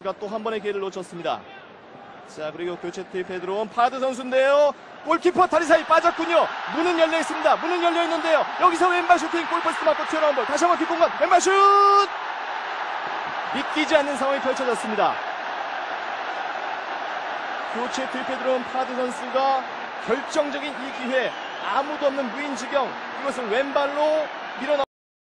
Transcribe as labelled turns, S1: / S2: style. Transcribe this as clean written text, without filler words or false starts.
S1: 또 한 번의 기회를 놓쳤습니다. 자, 그리고 교체 투입해 들어온 파드 선수인데요. 골키퍼 다리 사이 빠졌군요. 문은 열려 있습니다. 문은 열려 있는데요. 여기서 왼발 슈팅, 골포스트 맞고 튀어나온 볼. 다시 한번 뒷공간 왼발 슛! 믿기지 않는 상황이 펼쳐졌습니다. 교체 투입해 들어온 파드 선수가 결정적인 이 기회, 아무도 없는 무인 지경, 이것을 왼발로 밀어넣